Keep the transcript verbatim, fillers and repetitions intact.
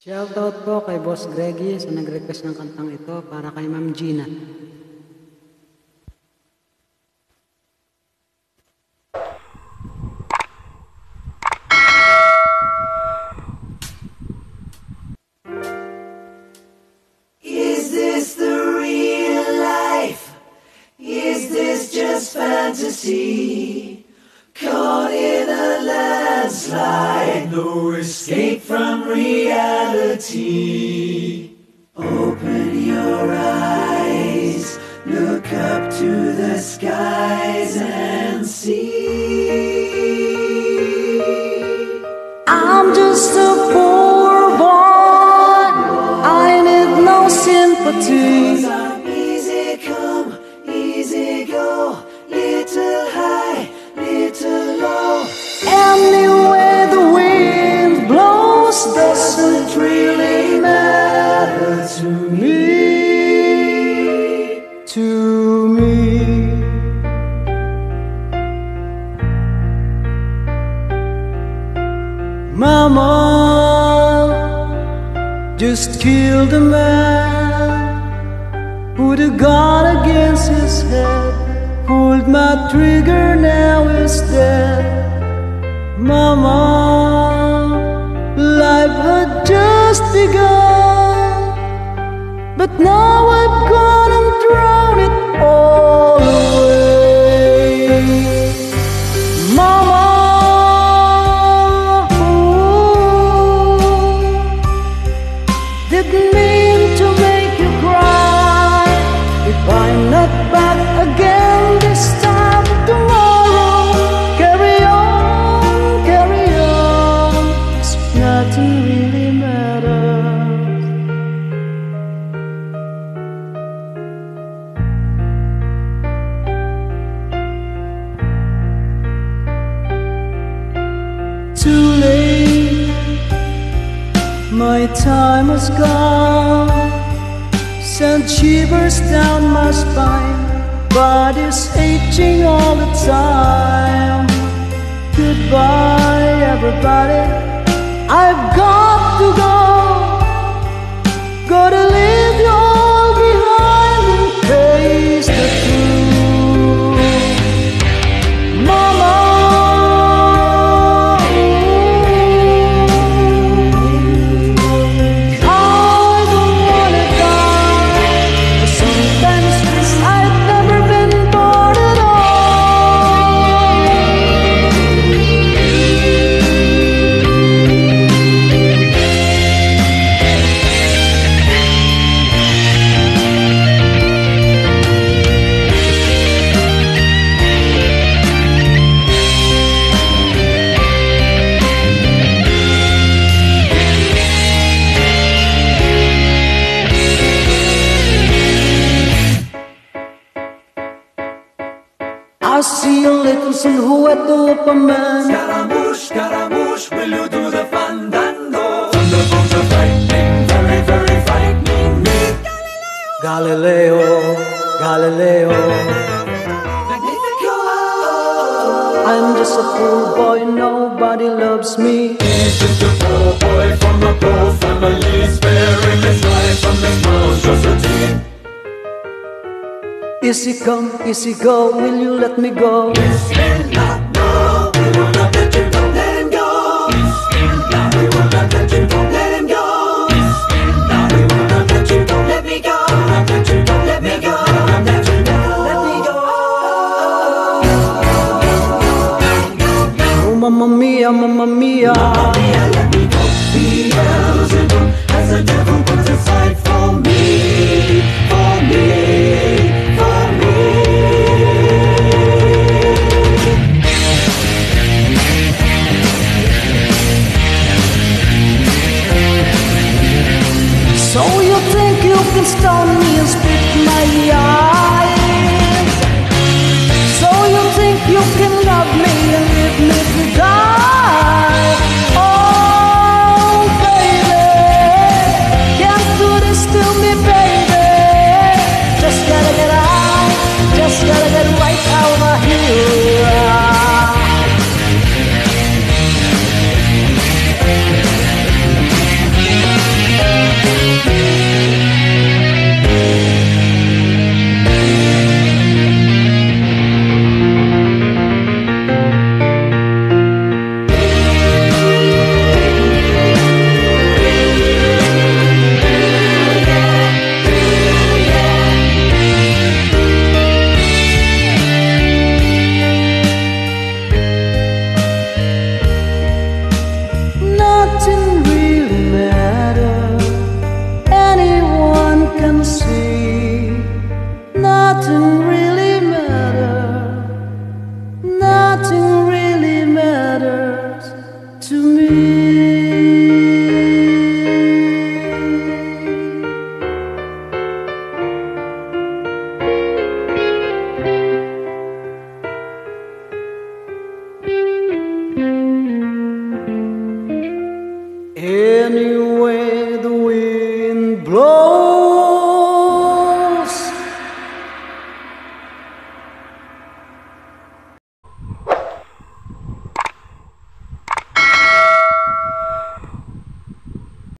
Shoutout po kay Boss Greggy sa nag-request ng kantang ito para kay Ma'am Gina. Is this the real life? Is this just fantasy? Caught in a landslide, no escape from reality. Open your eyes, look up to the skies and see. I'm just a poor boy, I need no sympathy. Easy come, easy go, little high, little low. Anyway the wind blows doesn't really matter to me, to me. Mama just killed a man, put a gun against his head, pulled my trigger, now he's dead. Mama, life had just begun, but now I've gone and thrown it all away. Mama, didn't mean to make you cry. If I'm not back again this time tomorrow, carry on, carry on, 'cause nothing really matters. Too late, my time has gone, sent shivers down my spine, body's aching all the time. Goodbye everybody, I've got to go, gotta leave you all behind and face the truth. Mama, I see a little silhouette of a man. Scaramouche, Scaramouche, will you do the fandango? Thunderbolts are frightening, very, very frightening me. Galileo, Galileo, Magnifico! I'm just a poor boy, nobody loves me. He's just a poor boy from a poor family, sparing his life from this monstrosity. Easy come, easy go, will you let me go? Bismillah, no, we will not let you go. Let him go. Bismillah, we will not let you go. Let him go. Bismillah, we will not let you go. Let me go. Let you go. Let me go. Let you go. Let me go. Oh mamma mia, mamma mia, Mamma mia, let me go. Beelzebub has the devil put aside for me, for me, for me. so you think you can stone me and spit my eye?